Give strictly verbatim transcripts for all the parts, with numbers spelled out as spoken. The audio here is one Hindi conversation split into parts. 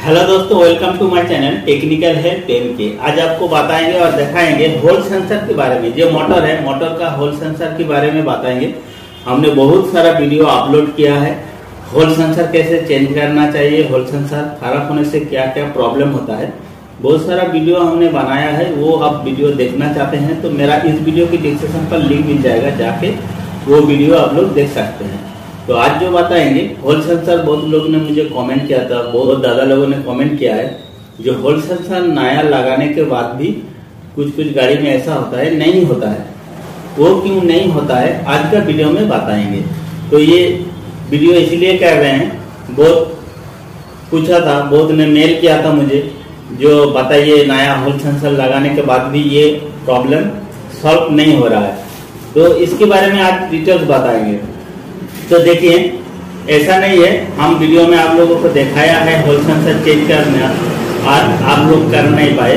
हेलो दोस्तों, welcome to my channel technical help M K. आज आपको बताएंगे और दिखाएंगे होल सेंसर के बारे में। जो मोटर है, मोटर का होल सेंसर के बारे में बताएंगे। हमने बहुत सारा वीडियो अपलोड किया है। होल सेंसर कैसे चेंज करना चाहिए, होल सेंसर खराब होने से क्या क्या प्रॉब्लम होता है, बहुत सारा वीडियो हमने बनाया है। वो आप वीडियो देखना चाहते हैं तो मेरा इस वीडियो की डिस्क्रिप्शन पर लिंक मिल जाएगा, जाके वो वीडियो आप लोग देख सकते हैं। तो आज जो बताएंगे होल सेंसर, बहुत लोगों ने मुझे कमेंट किया था, बहुत दादा लोगों ने कमेंट किया है। जो होल सेंसर नया लगाने के बाद भी कुछ कुछ गाड़ी में ऐसा होता है, नहीं होता है। वो क्यों नहीं होता है, आज का वीडियो में बताएंगे। तो ये वीडियो इसलिए कर रहे हैं, बहुत पूछा था, बहुत ने मेल किया था मुझे, जो बताइए नया होल सेंसर लगाने के बाद भी ये प्रॉब्लम सॉल्व नहीं हो रहा है। तो इसके बारे में आज डिटेल्स बताएंगे। तो देखिए, ऐसा नहीं है, हम वीडियो में आप लोगों को दिखाया है होल सेंसर चेंज करना और आप लोग कर नहीं पाए,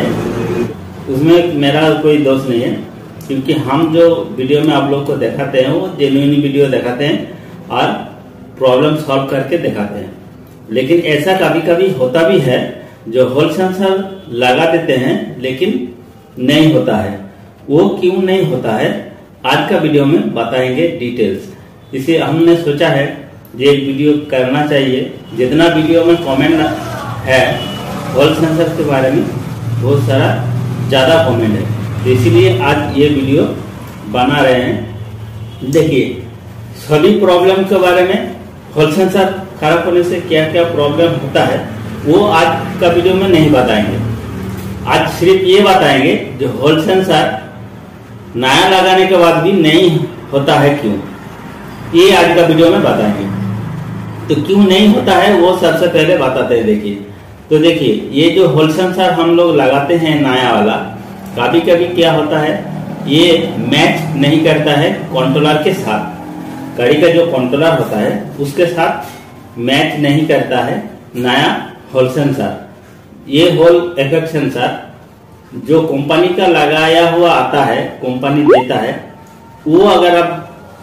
उसमें मेरा कोई दोष नहीं है, क्योंकि हम जो वीडियो में आप लोग को दिखाते हैं वो जेन्युइन वीडियो दिखाते हैं और प्रॉब्लम सॉल्व करके दिखाते हैं। लेकिन ऐसा कभी कभी होता भी है, जो होल सेंसर लगा देते हैं लेकिन नहीं होता है। वो क्यों नहीं होता है, आज का वीडियो में बताएंगे डिटेल्स। इसे हमने सोचा है ये वीडियो करना चाहिए। जितना वीडियो में कमेंट है होल सेंसर के बारे में, बहुत सारा ज़्यादा कमेंट है, तो इसीलिए आज ये वीडियो बना रहे हैं। देखिए, सभी प्रॉब्लम के बारे में, होल सेंसर खराब होने से क्या क्या प्रॉब्लम होता है, वो आज का वीडियो में नहीं बताएंगे। आज सिर्फ ये बताएंगे जो होल सेंसर नया लगाने के बाद भी नहीं होता है क्यों, ये आज का वीडियो में बताएंगे। तो क्यों नहीं होता है वो सबसे पहले बताते हैं। देखिए, तो देखिए, ये जो होल सेंसर हम लोग लगाते हैं नया वाला, कभी कभी क्या होता है, ये मैच नहीं करता है कंट्रोलर के साथ। गाड़ी का जो कंट्रोलर होता है उसके साथ मैच नहीं करता है नया होल सेंसर। ये होल इफेक्ट सेंसर जो कंपनी का लगाया हुआ आता है, कंपनी देता है, वो अगर आप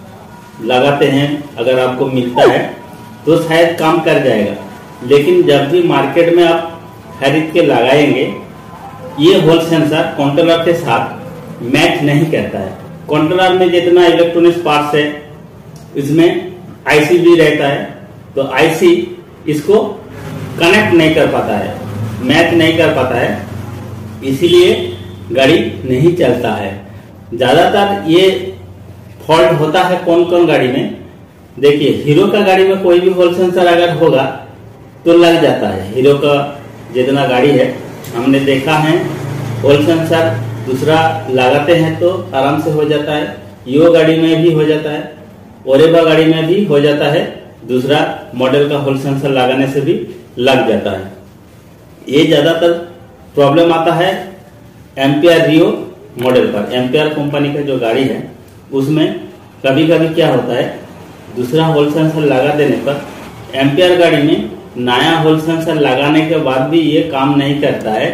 लगाते हैं, अगर आपको मिलता है तो शायद काम कर जाएगा। लेकिन जब भी मार्केट में आप खरीद के लगाएंगे, ये होल सेंसर कंट्रोलर के साथ मैच नहीं करता है। कंट्रोलर में जितना इलेक्ट्रॉनिक्स पार्ट्स है, इसमें आईसी भी रहता है, तो आईसी इसको कनेक्ट नहीं कर पाता है, मैच नहीं कर पाता है, इसीलिए गाड़ी नहीं चलता है। ज्यादातर ये फॉल्ट होता है कौन कौन गाड़ी में। देखिए, हीरो का गाड़ी में कोई भी होल सेंसर अगर होगा तो लग जाता है। हीरो का जितना गाड़ी है, हमने देखा है होल सेंसर दूसरा लगाते हैं तो आराम से हो जाता है। यो गाड़ी में भी हो जाता है, ओरेबा गाड़ी में भी हो जाता है, दूसरा मॉडल का होल सेंसर लगाने से भी लग जाता है। ये ज्यादातर प्रॉब्लम आता है एम्पियर रियो मॉडल पर। एम्पियर कंपनी का जो गाड़ी है उसमें कभी कभी क्या होता है, दूसरा होल सेंसर लगा देने पर एम्पियर गाड़ी में नया होल सेंसर लगाने के बाद भी ये काम नहीं करता है,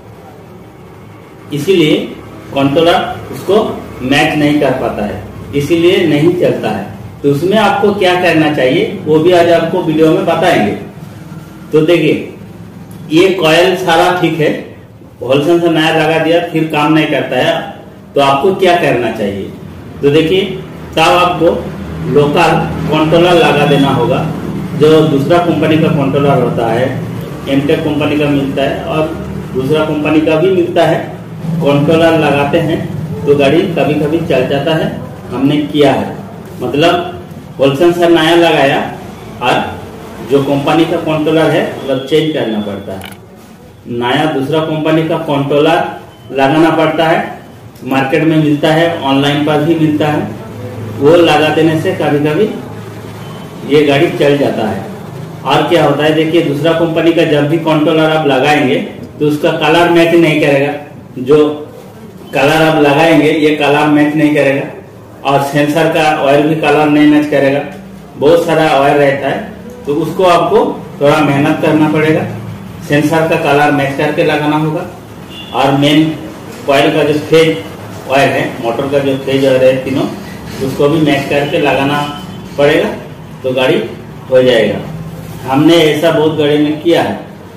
इसीलिए कंट्रोलर उसको मैच नहीं कर पाता है, इसीलिए नहीं चलता है। तो उसमें आपको क्या करना चाहिए वो भी आज आपको वीडियो में बताएंगे। तो देखिए, ये कॉयल सारा ठीक है, होल सेंसर नया लगा दिया फिर काम नहीं करता है, तो आपको क्या करना चाहिए। तो देखिए, तब आपको लोकल कंट्रोलर लगा देना होगा। जो दूसरा कंपनी का कंट्रोलर होता है, एमटेक कंपनी का मिलता है और दूसरा कंपनी का भी मिलता है, कंट्रोलर लगाते हैं तो गाड़ी कभी कभी चल जाता है। हमने किया है, मतलब होल सेंसर नया लगाया और जो कंपनी का कंट्रोलर है मतलब चेंज करना पड़ता है, नया दूसरा कंपनी का कंट्रोलर लगाना पड़ता है। मार्केट में मिलता है, ऑनलाइन पर भी मिलता है, वो लगा देने से कभी कभी ये गाड़ी चल जाता है। और क्या होता है, देखिए, दूसरा कंपनी का जब भी कंट्रोलर आप लगाएंगे तो उसका कलर मैच नहीं करेगा। जो कलर आप लगाएंगे ये कलर मैच नहीं करेगा, और सेंसर का ऑयल भी कलर नहीं मैच करेगा। बहुत सारा ऑयल रहता है, तो उसको आपको थोड़ा मेहनत करना पड़ेगा, सेंसर का कलर मैच करके लगाना होगा। और मेन ऑयल का जो फेज ऑयल है, मोटर का जो फेज ऑयल है तीनों, उसको भी मैच करके लगाना पड़ेगा, तो गाड़ी हो जाएगा। हमने ऐसा बहुत गाड़ी में किया है।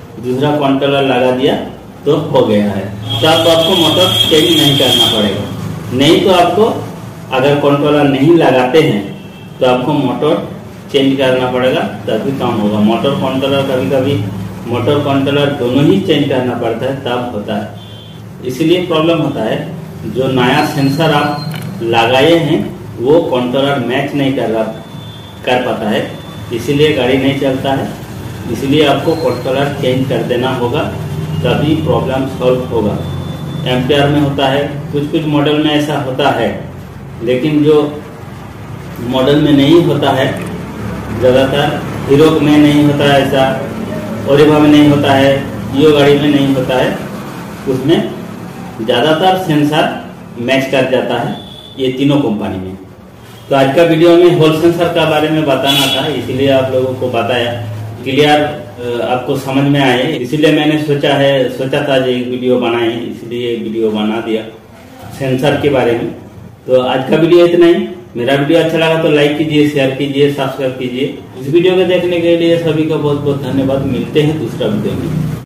दूसरा कंट्रोलर लगा दिया तो हो गया है। तो आप आपको मोटर चेंज नहीं करना पड़ेगा। नहीं तो आपको अगर कंट्रोलर नहीं लगाते हैं तो आपको मोटर चेंज करना पड़ेगा, तभी काम होगा। मोटर कंट्रोलर कभी कभी मोटर कंट्रोलर दोनों ही चेंज करना पड़ता है तब होता है। इसीलिए प्रॉब्लम होता है। जो नया सेंसर आप लगाए हैं वो कंट्रोलर मैच नहीं कर रहा कर पाता है, इसीलिए गाड़ी नहीं चलता है। इसलिए आपको कंट्रोलर चेंज कर देना होगा, तभी प्रॉब्लम सॉल्व होगा। एम्पियर में होता है, कुछ कुछ मॉडल में ऐसा होता है, लेकिन जो मॉडल में नहीं होता है, ज़्यादातर हीरो में नहीं होता है ऐसा, ओरेवा में नहीं होता है, यो गाड़ी में नहीं होता है, उसमें ज़्यादातर सेंसर मैच कर जाता है ये तीनों कंपनी में। तो आज का वीडियो में होल सेंसर का बारे में बताना था, इसीलिए आप लोगों को बताया, क्लियर आपको समझ में आए, इसीलिए मैंने सोचा है सोचा था जो एक वीडियो बनाए, इसलिए वीडियो बना दिया सेंसर के बारे में। तो आज का वीडियो इतना ही। मेरा वीडियो अच्छा लगा तो लाइक कीजिए, शेयर कीजिए, सब्सक्राइब कीजिए। इस वीडियो को देखने के लिए सभी का बहुत बहुत धन्यवाद। मिलते हैं दूसरा वीडियो में।